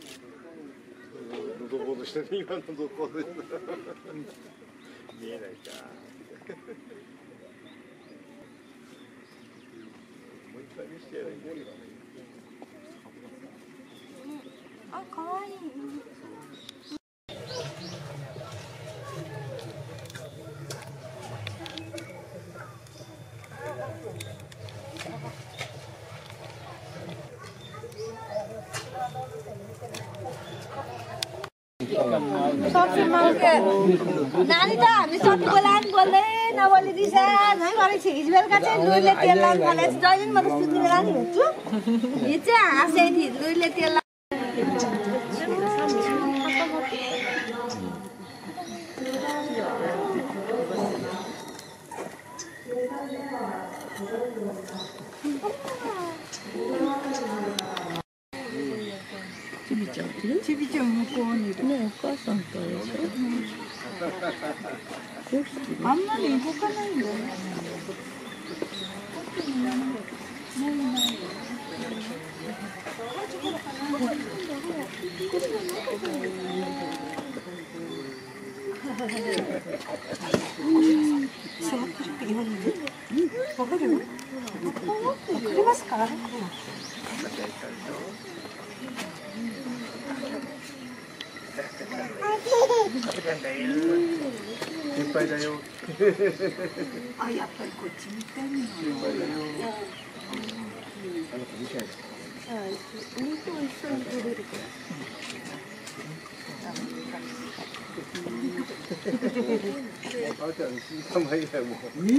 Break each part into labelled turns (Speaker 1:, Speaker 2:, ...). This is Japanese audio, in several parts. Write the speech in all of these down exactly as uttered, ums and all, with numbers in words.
Speaker 1: 喉ボードしてる、今の喉ボードしてる。見えないか。もう一回見せてやればいいけど。
Speaker 2: あ、可愛い。नानी त हामी सबै बोलान बोल्दै नबोली रिसान है गरेको छु। हिजो बेलुका चाहिँ लुइले तेल लाउनु मलाई जहिले म त सुत्ने बेला नि हेर्छु। हिजो चाहिँ हाँसे थिए लुइले तेलちびちゃんいる？ちびちゃん向こうにいる。ね、お母さんとでしょ。あんまり動かないんだよね。ないない。座ってるって言われる？わかる？わかりますか？
Speaker 1: 心配だよ。
Speaker 2: あ、やっぱりこっち見たいの。
Speaker 1: 心配だよ。あなた見てないですか？
Speaker 2: はい、海と一緒に撮れるから。
Speaker 1: あなたは一時間前ぐらいもう。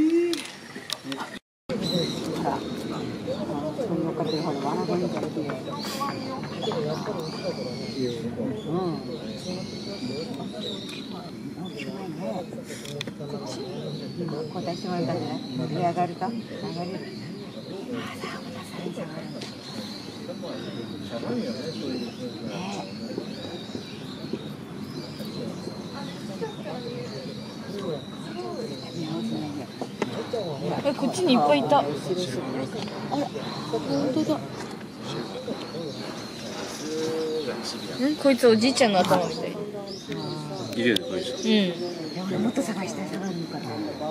Speaker 3: そんな家庭ほら笑がいいからね。うん。こう出してもらったんじゃない？盛り上がるか？流れる。あ、さあ、またさらに下がるんだ。
Speaker 1: しゃばいよね、そういう。
Speaker 2: え、こっちにいっぱいいた。あら、本当だ。ん、こいつおじいちゃんの頭みたい。
Speaker 1: いるよね、こういう人。
Speaker 3: うん。もっと探したら下がるのかな。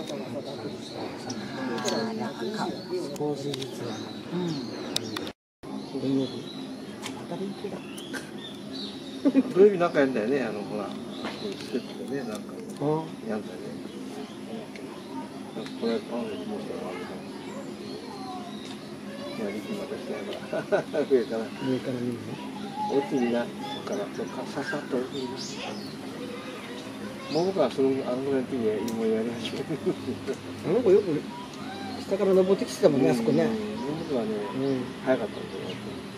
Speaker 3: ああ、なんか少しずつ。うん。土曜日。また連休だ。
Speaker 1: 土曜日なんかやんだよね、あのほら、ステップでね、なんかやんだよね。これ、あの、もうしたらあれだ。いや、力またしてないから、上から。
Speaker 3: 上から見るの？
Speaker 1: 落ちにな、から、ささっと落ちにな。桃がその、あのぐらいの時にもうやり始める。
Speaker 3: あの子よく下から登ってきてたもんね、あそこね。
Speaker 1: 桃はね、早かったんだよ。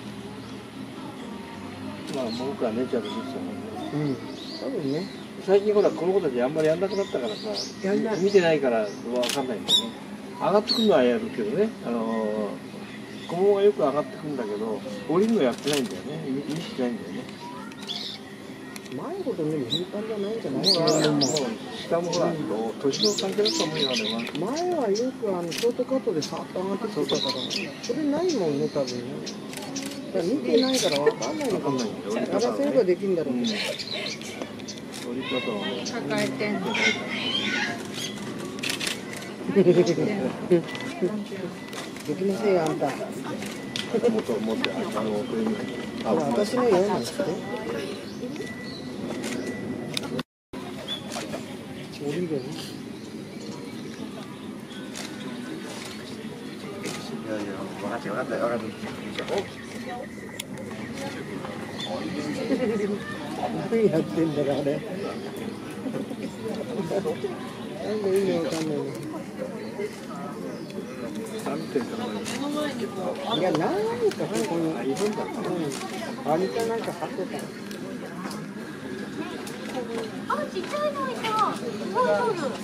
Speaker 1: まあ、桃は姉ちゃんと見てたもんね。
Speaker 3: うん、多分ね。
Speaker 1: 最近ほら、この子たちあんまりやんなくなったからさ、
Speaker 3: やんない
Speaker 1: 見てないからわかんないんだよね。上がってくるのはやるけどね、あのー、子供がよく上がってくるんだけど、降りるのやってないんだよね、見見してないんだよね。
Speaker 3: 前ほどね、頻繁じゃないんじゃないかな。
Speaker 1: もう下もほら、年の関係だと思うよ、あれは。
Speaker 3: 前はよくあのショートカットでさっと上がってきてたから、それないもんね、多分ね。だから見てないからわかんないのかも。やらせればできるんだろうけど。
Speaker 1: 降り方はね。
Speaker 2: 抱えてんの。
Speaker 3: できませんよ、あんた。
Speaker 1: もっと持って、あの、これに。あ、
Speaker 3: 私のよ、なんつって。降りるよね。
Speaker 1: いやいや、分かった分かった分かった。
Speaker 3: 何やってんだかあれ。なんで意味わかんないの。いや、なんかここにいるんだ。うん。あれかなんか貼ってた。
Speaker 2: あ、ちっちゃいのいた。そうそう。